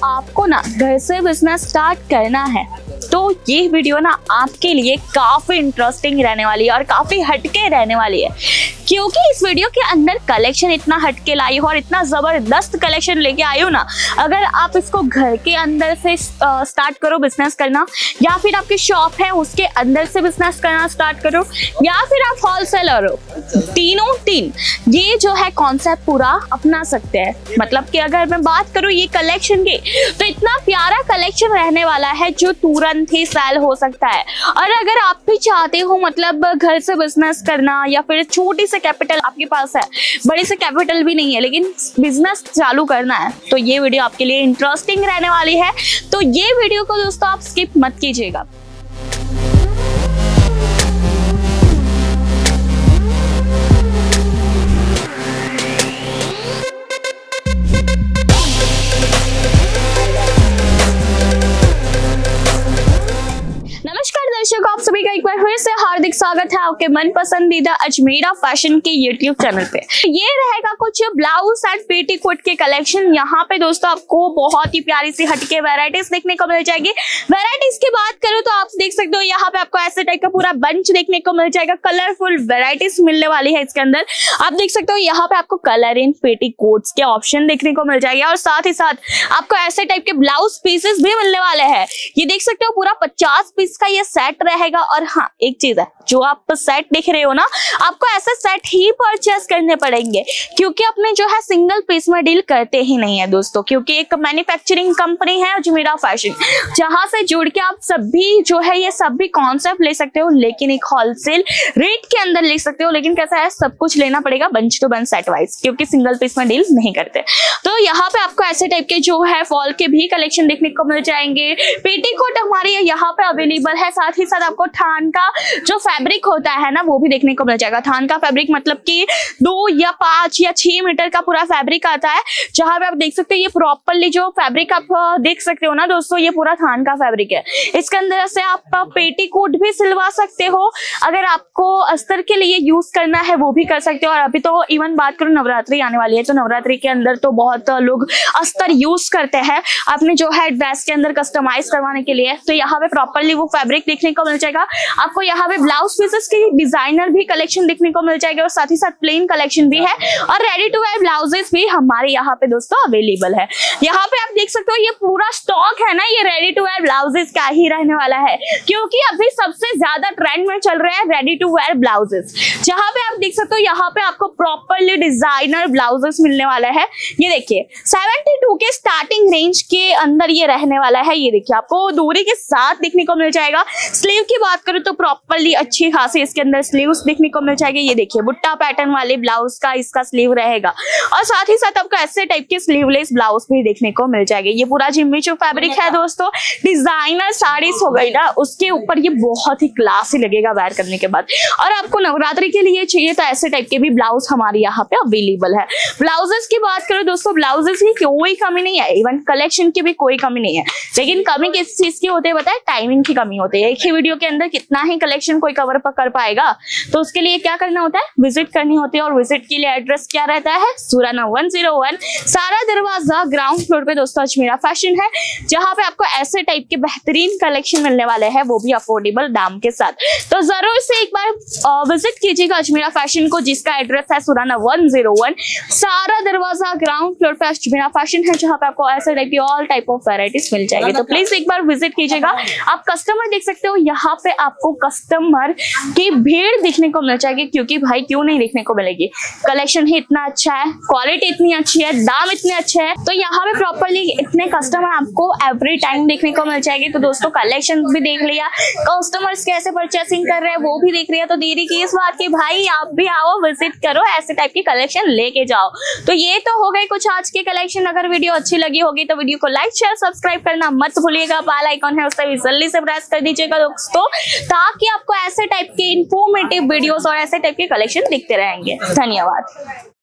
आपको ना घर से बिजनेस स्टार्ट करना है तो ये वीडियो ना आपके लिए काफी इंटरेस्टिंग रहने वाली है और काफी हटके रहने वाली है, क्योंकि इस वीडियो के अंदर कलेक्शन इतना हटके लाई हो और इतना जबरदस्त कलेक्शन लेके आई हो ना। अगर आप इसको घर के अंदर से स्टार्ट करो बिजनेस करना, या फिर आपकी शॉप है उसके अंदर से बिजनेस करना स्टार्ट करो, या फिर आप होलसेलर हो, तीन ये जो है कॉन्सेप्ट पूरा अपना सकते हैं। मतलब कि अगर मैं बात करूं ये कलेक्शन की, तो इतना प्यारा कलेक्शन रहने वाला है जो तुरंत ही सेल हो सकता है। और अगर आप भी चाहते हो मतलब घर से बिजनेस करना, या फिर छोटी से कैपिटल आपके पास है, बड़ी से कैपिटल भी नहीं है लेकिन बिजनेस चालू करना है, तो ये वीडियो आपके लिए इंटरेस्टिंग रहने वाली है। तो ये वीडियो को दोस्तों आप स्किप मत कीजिएगा। दर्शकों, आप सभी का एक बार फिर से हार्दिक स्वागत है आपके मन पसंदीदा अजमेरा फैशन के यूट्यूब चैनल पे। ये रहेगा कुछ ब्लाउज एंड पेटीकोट के कलेक्शन। यहाँ पे दोस्तों आपको बहुत ही प्यारी सी हटके वैरायटीज देखने को मिल जाएगी। वैरायटीज की बात करूँ तो आप देख सकते हो यहाँ पे आपको ऐसे टाइप का पूरा बंच देखने को मिल जाएगा। कलरफुल वैरायटीज मिलने वाली है इसके अंदर। आप देख सकते हो यहाँ पे आपको कलर इन पेटीकोट्स के ऑप्शन देखने को मिल जाएगा, और साथ ही साथ आपको ऐसे टाइप के ब्लाउज पीसेस भी मिलने वाले हैं। ये देख सकते हो पूरा 50 पीस का ये सेट रहेगा। और हाँ, एक चीज है, जो आप सेट देख रहे हो ना, आपको ऐसे सेट ही परचेस करने पड़ेंगे, क्योंकि अपने जो है सिंगल पीस में डील करते ही नहीं है दोस्तों। क्योंकि एक मैन्युफैक्चरिंग कंपनी है अजमेरा फैशन, जहां से जुड़ के आप सभी जो है ये सभी कॉन्सेप्ट ले सकते हो, लेकिन एक होलसेल रेट के अंदर ले सकते हो। लेकिन कैसा है, सब कुछ लेना पड़ेगा bunch to bunch set wise, क्योंकि सिंगल पीस में डील नहीं करते। तो यहाँ पे आपको ऐसे टाइप के जो है फॉल के भी कलेक्शन देखने को मिल जाएंगे। पेटीकोट हमारे यहाँ पे अवेलेबल है। साथ ही साथ आपको थान का जो फैब्रिक होता है ना, वो भी देखने को मिल जाएगा। थान का फैब्रिक मतलब कि 2 या 5 या 6 मीटर का पूरा फैब्रिक आता है, जहां पे आप देख सकते हो ये प्रॉपरली जो फैब्रिक आप देख सकते हो ना दोस्तों, ये पूरा थान का फैब्रिक है। इसके अंदर से आप पेटीकोट भी सिलवा सकते हो। अगर आपको अस्तर के लिए यूज करना है वो भी कर सकते हो। और अभी तो इवन बात करूं, नवरात्रि आने वाली है, तो नवरात्रि के अंदर तो बहुत लोग अस्तर यूज करते हैं अपने जो है ड्रेस के अंदर कस्टमाइज करवाने के लिए। तो यहाँ पे प्रॉपरली वो फैब्रिक देखने को मिल जाएगा। आपको यहाँ पे ब्लाउज पीसेस के डिजाइनर भी कलेक्शन देखने को मिल जाएगा, और साथ ही साथ प्लेन कलेक्शन भी है, और रेडी टू वेयर ब्लाउजेस भी हमारे यहाँ पे दोस्तों अवेलेबल है। यहाँ पे आप देख सकते हो ये पूरा स्टॉक है ना, ये रेडी टू वेयर ब्लाउजेस का ही रहने वाला है, क्योंकि अभी सबसे ज्यादा ट्रेंड में चल रहा है रेडी टू वेयर ब्लाउजेस। जहां पे आप देख सकते हो यहाँ पे आपको प्रॉपरली डिजाइनर ब्लाउजेस मिलने वाला है। ये देखिए 72 के स्टार्टिंग रेंज के अंदर ये रहने वाला है। ये देखिए आपको दूरी के साथ देखने को मिल जाएगा। स्लीव की बात करूं तो प्रॉपरली अच्छी खासी इसके अंदर स्लीव्स देखने को मिल जाएगी। ये देखिए बुट्टा पैटर्न वाले ब्लाउज का इसका स्लीव रहेगा, और साथ ही साथ आपको ऐसे टाइप के स्लीवलेस ब्लाउज भी देखने को मिल जाएगी। ये पूरा जिम्मीचू फैब्रिक है दोस्तों। डिजाइनर साड़ीज हो गई ना, उसके ऊपर ये बहुत ही क्लासी लगेगा वेयर करने के बाद। और आपको नवरात्रि के लिए चाहिए तो ऐसे टाइप के भी ब्लाउज हमारे यहाँ पे अवेलेबल है। ब्लाउजेस की बात करो दोस्तों, ब्लाउजेस की कोई कमी नहीं है, इवन कलेक्शन की भी कोई कमी नहीं है। लेकिन कमी किस चीज की होती है बताए? टाइमिंग की कमी होती है। एक ही वीडियो के अंदर कितना ही कलेक्शन कोई कवर कर पाएगा, तो उसके लिए क्या करना होता है? विजिट करनी होती है। और विजिट के लिए एड्रेस क्या रहता है? सुराना 101 सारा दरवाजा ग्राउंड फ्लोर पे दोस्तों अजमेरा फैशन है, जहां पे आपको ऐसे टाइप के बेहतरीन कलेक्शन मिलने वाले हैं, वो भी अफोर्डेबल दाम के साथ। तो जरूर से एक बार विजिट कीजिएगा अजमेरा फैशन को, जिसका एड्रेस है सुराना 101 सारा दरवाजा ग्राउंड फ्लोर पे अजमेरा फैशन है, जहां पे आपको ऐसे टाइप की ऑल टाइप ऑफ वैरायटीज मिल जाएगी। तो प्लीज एक बार विजिट कीजिएगा। आप कस्टमर देख सकते हो, यहाँ पे आपको कस्टमर की भीड़ देखने को मिल जाएगी, क्योंकि भाई क्यों नहीं देखने को मिलेगी? कलेक्शन ही इतना अच्छा है, क्वालिटी इतनी अच्छी है, दाम इतने अच्छे हैं, तो यहाँ पे प्रॉपरली इतने कस्टमर आपको एवरी टाइम देखने को मिल जाएगी। तो दोस्तों कलेक्शन भी देख लिया, कस्टमर्स कैसे परचेसिंग कर रहे हैं वो भी देख लिया, तो देरी की इस बात की भाई आप भी आओ, विजिट करो, ऐसे टाइप की कलेक्शन लेके जाओ। तो ये तो हो गए कुछ आज के कलेक्शन। अगर वीडियो अच्छी लगी होगी तो वीडियो को लाइक शेयर सब्सक्राइब करना मत भूलिएगा। बेल आइकॉन है उससे भी जल्दी से प्रेस कर दीजिएगा दोस्तों, ताकि आपको ऐसे टाइप के इंफॉर्मेटिव वीडियोस और ऐसे टाइप के कलेक्शन दिखते रहेंगे। धन्यवाद।